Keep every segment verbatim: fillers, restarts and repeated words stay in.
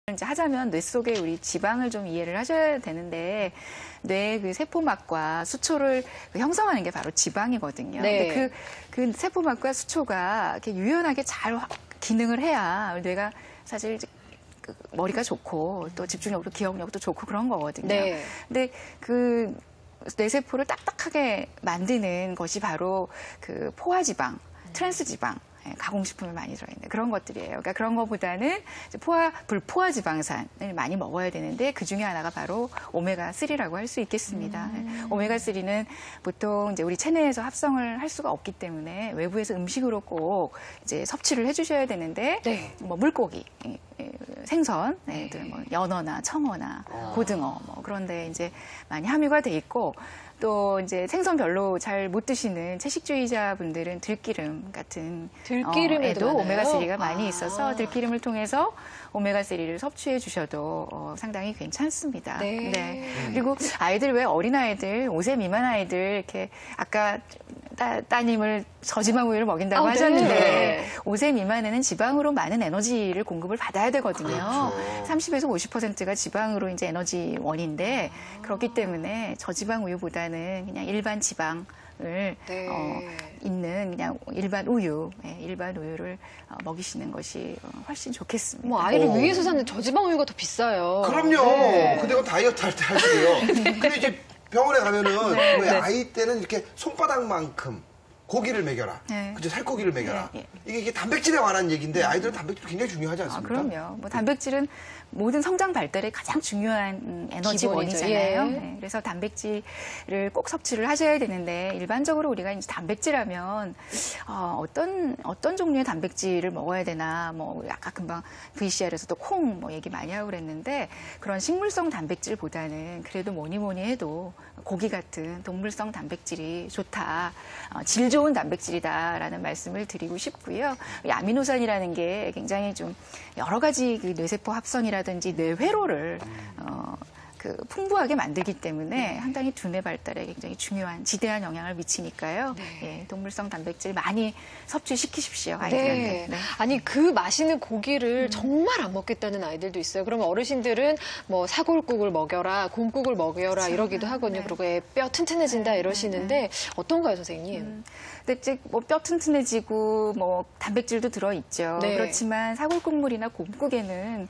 이제 하자면 뇌 속에 우리 지방을 좀 이해를 하셔야 되는데 뇌의 그 세포막과 수초를 형성하는 게 바로 지방이거든요. 네. 근데 그, 그 세포막과 수초가 이렇게 유연하게 잘 기능을 해야 뇌가 사실 그 머리가 좋고 또 집중력도 기억력도 좋고 그런 거거든요. 네. 근데 그 뇌세포를 딱딱하게 만드는 것이 바로 그 포화지방, 트랜스지방, 가공식품을 많이 들어있는 그런 것들이에요. 그러니까 그런 것보다는 포화, 불포화 지방산을 많이 먹어야 되는데 그 중에 하나가 바로 오메가삼이라고 할 수 있겠습니다. 음. 오메가삼은 보통 이제 우리 체내에서 합성을 할 수가 없기 때문에 외부에서 음식으로 꼭 이제 섭취를 해주셔야 되는데 네. 뭐 물고기, 생선, 네. 뭐 연어나 청어나 아. 고등어 뭐 그런데 이제 많이 함유가 돼 있고 또 이제 생선 별로 잘 못 드시는 채식주의자 분들은 들기름 같은 들기름에도 어, 오메가삼가 아. 많이 있어서 들기름을 통해서 오메가삼을 섭취해 주셔도 어, 상당히 괜찮습니다. 네. 네. 그리고 아이들 왜 어린아이들, 오 세 미만 아이들 이렇게 아까 따, 따님을 저지방 우유를 먹인다고 아, 하셨는데 네. 오 세 미만에는 지방으로 많은 에너지를 공급을 받아야 되거든요. 그렇죠. 삼십에서 오십 퍼센트가 지방으로 이제 에너지원인데 아. 그렇기 때문에 저지방 우유보다는 그냥 일반 지방 을 네. 어, 있는 그냥 일반 우유, 네, 일반 우유를 어, 먹이시는 것이 훨씬 좋겠습니다. 뭐 아이를 오. 위해서 사는 저지방 우유가 더 비싸요. 그럼요. 네. 근데 그건 다이어트 할 때 하시고요. 근데 이제 병원에 가면은 네, 왜 네. 아이 때는 이렇게 손바닥만큼 고기를 먹여라. 네. 그죠? 살코기를 먹여라. 네, 네. 이게, 이게 단백질에 관한 얘기인데 아이들은 단백질 굉장히 중요하지 아, 않습니까? 그럼요. 뭐 단백질은 모든 성장 발달에 가장 중요한 에너지원이잖아요. 예. 네, 그래서 단백질을 꼭 섭취를 하셔야 되는데 일반적으로 우리가 이제 단백질하면 어, 어떤 어떤 종류의 단백질을 먹어야 되나 뭐 아까 금방 브이씨알에서도 콩 뭐 얘기 많이 하고 그랬는데 그런 식물성 단백질보다는 그래도 뭐니 뭐니 해도 고기 같은 동물성 단백질이 좋다, 어, 질 좋은 단백질이다라는 말씀을 드리고 싶고요. 이 아미노산이라는 게 굉장히 좀 여러 가지 그 뇌세포 합성이라든지 뇌회로를 어, 그 풍부하게 만들기 때문에 상당히 두뇌 발달에 굉장히 중요한 지대한 영향을 미치니까요. 네. 예, 동물성 단백질 많이 섭취시키십시오, 아이들한테. 네. 네. 아니 그 맛있는 고기를 음. 정말 안 먹겠다는 아이들도 있어요. 그러면 어르신들은 뭐 사골국을 먹여라, 곰국을 먹여라 그렇죠. 이러기도 하거든요. 네. 그리고 애 뼈 튼튼해진다 이러시는데 어떤가요, 선생님? 음, 근데 이제 뭐 뼈 튼튼해지고 뭐 단백질도 들어 있죠. 네. 그렇지만 사골국물이나 곰국에는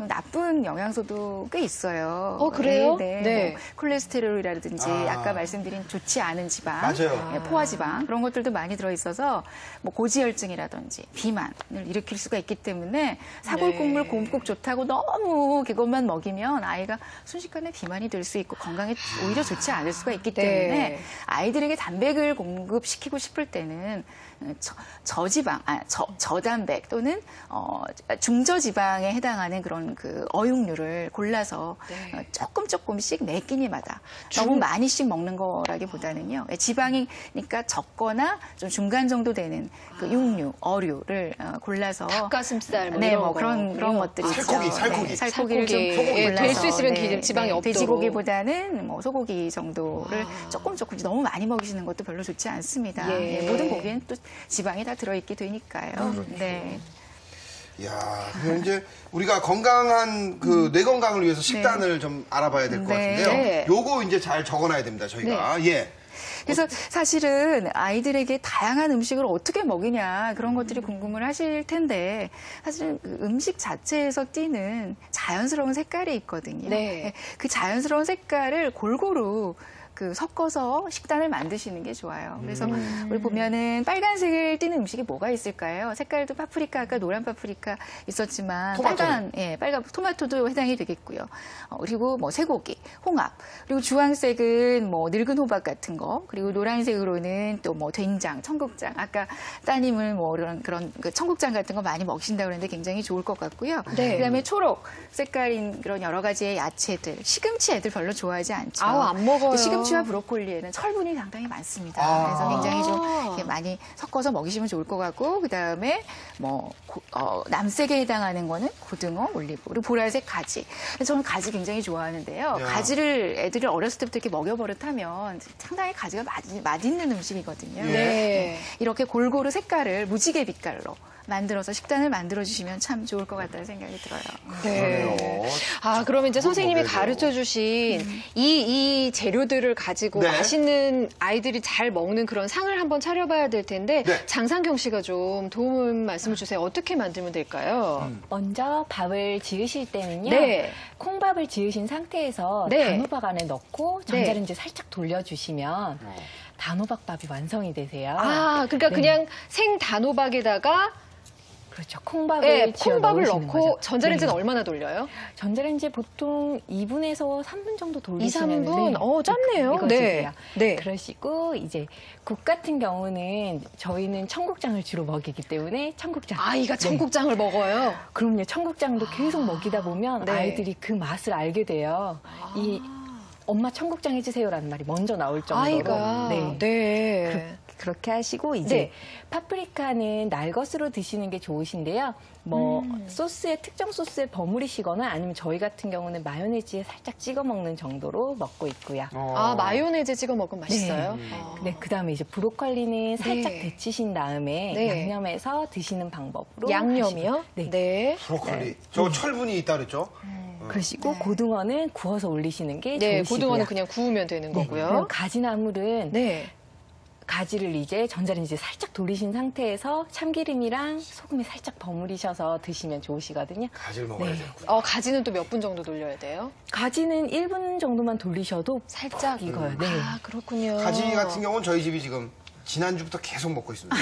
나쁜 영양소도 꽤 있어요. 어, 그래요? 네. 네. 네. 뭐 콜레스테롤이라든지 아. 아까 말씀드린 좋지 않은 지방, 맞아요. 네, 포화지방 그런 것들도 많이 들어있어서 뭐 고지혈증이라든지 비만을 일으킬 수가 있기 때문에 사골국물, 네. 곰국 좋다고 너무 그것만 먹이면 아이가 순식간에 비만이 될 수 있고 건강에 오히려 좋지 않을 수가 있기 때문에 네. 아이들에게 단백을 공급시키고 싶을 때는 저, 저지방, 아, 저, 저단백 또는 어, 중저지방에 해당하는 그런 그 어육류를 골라서 네. 어, 조금 조금씩 매 끼니마다 중- 너무 많이씩 먹는 거라기보다는요. 지방이 그러니까 적거나 좀 중간 정도 되는 그 육류, 어류를 어, 골라서 닭가슴살 뭐 네, 이런 뭐 거. 그런 그런 것들이 있죠. 살코기, 살코기. 네, 살코기를 좀 살코기. 골라서 예, 될수 있으면 기- 지방이 없도록. 돼지고기보다는 뭐 소고기 정도를 아. 조금 조금 너무 많이 먹이시는 것도 별로 좋지 않습니다. 예. 예, 모든 고기엔 또 지방이 다 들어있게 되니까요. 그렇죠. 네. 이야, 그럼 이제 우리가 건강한 그 뇌 건강을 위해서 식단을 좀 알아봐야 될 것 네. 같은데요. 네. 요거 이제 잘 적어놔야 됩니다, 저희가. 예. 그래서 사실은 아이들에게 다양한 음식을 어떻게 먹이냐 그런 것들이 궁금을 하실 텐데 사실은 그 음식 자체에서 띠는 자연스러운 색깔이 있거든요. 네. 그 자연스러운 색깔을 골고루 그 섞어서 식단을 만드시는 게 좋아요. 그래서 음. 우리 보면은 빨간색을 띠는 음식이 뭐가 있을까요? 색깔도 파프리카, 아까 노란 파프리카 있었지만 토마토. 빨간, 예, 빨간 토마토도 해당이 되겠고요. 어, 그리고 뭐 쇠고기, 홍합, 그리고 주황색은 뭐 늙은 호박 같은 거, 그리고 노란색으로는 또 뭐 된장, 청국장. 아까 따님을 뭐 그런 그런 그 청국장 같은 거 많이 먹이신다 그러는데 굉장히 좋을 것 같고요. 네. 그다음에 초록 색깔인 그런 여러 가지의 야채들, 시금치 애들 별로 좋아하지 않죠. 아우, 안 먹어요. 시금치와 브로콜리에는 철분이 상당히 많습니다. 아. 그래서 굉장히 좀 이렇게 많이 섞어서 먹이시면 좋을 것 같고, 그 다음에 뭐 고, 어, 남색에 해당하는 거는 고등어, 올리브, 그리고 보라색 가지. 저는 가지 굉장히 좋아하는데요. 야. 가지를 애들을 어렸을 때부터 이렇게 먹여버릇하면 상당히 가지가 맛, 맛있는 음식이거든요. 예. 네. 이렇게 골고루 색깔을 무지개 빛깔로 만들어서 식단을 만들어 주시면 참 좋을 것 같다는 생각이 들어요. 네. 그러네요. 아, 그러면 이제 선생님이 먹여야죠. 가르쳐 주신 이, 이 재료들을 가지고 네. 맛있는 아이들이 잘 먹는 그런 상을 한번 차려봐야 될 텐데 네. 장상경 씨가 좀 도움 말씀을 주세요. 어떻게 만들면 될까요? 음. 먼저 밥을 지으실 때는요. 네. 콩밥을 지으신 상태에서 네. 단호박 안에 넣고 네. 전자레인지 살짝 돌려주시면 단호박밥이 완성이 되세요. 아, 그러니까 네. 그냥 생 단호박에다가 그렇죠. 콩밥을 네, 지어 콩밥을 넣으시는 넣고 거죠. 전자레인지는 네. 얼마나 돌려요? 전자레인지 보통 이 분에서 삼 분 정도 이, 돌리시면 삼 분? 어, 짧네요. 네. 네. 그러시고 이제 국 같은 경우는 저희는 청국장을 주로 먹이기 때문에 청국장. 아이가 네. 청국장을 먹어요. 그럼요. 청국장도 계속 먹이다 보면 네. 아이들이 그 맛을 알게 돼요. 이 엄마 청국장 해주세요라는 말이 먼저 나올 정도로. 아이가. 네. 네. 그렇게 하시고 이제 네. 파프리카는 날것으로 드시는 게 좋으신데요. 뭐 음. 소스에 특정 소스에 버무리시거나 아니면 저희 같은 경우는 마요네즈에 살짝 찍어 먹는 정도로 먹고 있고요. 어. 아, 마요네즈 찍어 먹으면 맛있어요? 네. 아. 네, 그다음에 이제 브로콜리는 살짝 네. 데치신 다음에 네. 양념해서 드시는 방법으로 양념이요? 하시고, 네. 네. 브로콜리. 저거 철분이 있다 그랬죠? 그러시고 고등어는 구워서 올리시는 게 네, 좋으시고요. 고등어는 그냥 구우면 되는 네, 거고요. 그리고 가지나물은 네. 가지를 이제 전자레인지에 살짝 돌리신 상태에서 참기름이랑 소금에 살짝 버무리셔서 드시면 좋으시거든요. 가지를 먹어야 네. 돼요. 어, 가지는 또 몇 분 정도 돌려야 돼요? 가지는 일 분 정도만 돌리셔도 살짝 푹 익어요. 네. 아, 그렇군요. 가지 같은 경우는 저희 집이 지금 지난주부터 계속 먹고 있습니다.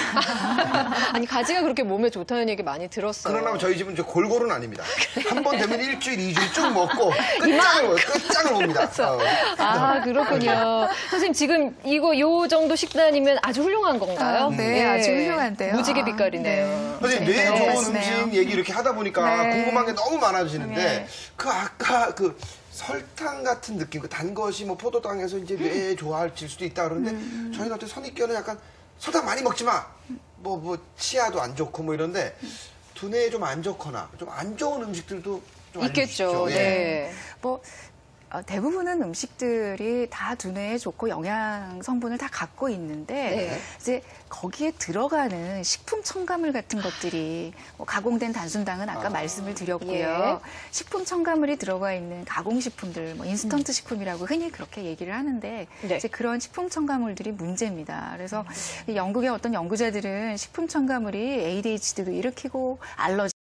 아니, 가지가 그렇게 몸에 좋다는 얘기 많이 들었어요. 그러나 저희 집은 저 골고루는 아닙니다. 한 번 되면 일주일, 이주일 쭉 먹고 끝장을, 끝장을 봅니다. 어. 아, 그렇군요. 선생님, 지금 이거 요 정도 식단이면 아주 훌륭한 건가요? 아, 네, 아주 훌륭한데요. 무지개 아, 빛깔이네요. 네. 선생님, 네, 뇌 너무 좋은 맛있네요. 음식 얘기 이렇게 하다 보니까 네. 궁금한 게 너무 많아지는데 네. 그 아까 그 설탕 같은 느낌, 그 단 것이 뭐 포도당에서 이제 뇌에 좋아질 수도 있다 그러는데 음. 저희는 어때 선입견은 약간 설탕 많이 먹지 마. 뭐, 뭐, 치아도 안 좋고 뭐 이런데 두뇌에 좀 안 좋거나 좀 안 좋은 음식들도 좀 있겠죠. 알려주시죠. 예. 네. 뭐 어, 대부분은 음식들이 다 두뇌에 좋고 영양 성분을 다 갖고 있는데 네. 이제 거기에 들어가는 식품 첨가물 같은 것들이 뭐 가공된 단순당은 아까 아. 말씀을 드렸고요. 예. 식품 첨가물이 들어가 있는 가공식품들, 뭐 인스턴트 식품이라고 흔히 그렇게 얘기를 하는데 네. 이제 그런 식품 첨가물들이 문제입니다. 그래서 이 영국의 어떤 연구자들은 식품 첨가물이 에이디에이치디도 일으키고 알러지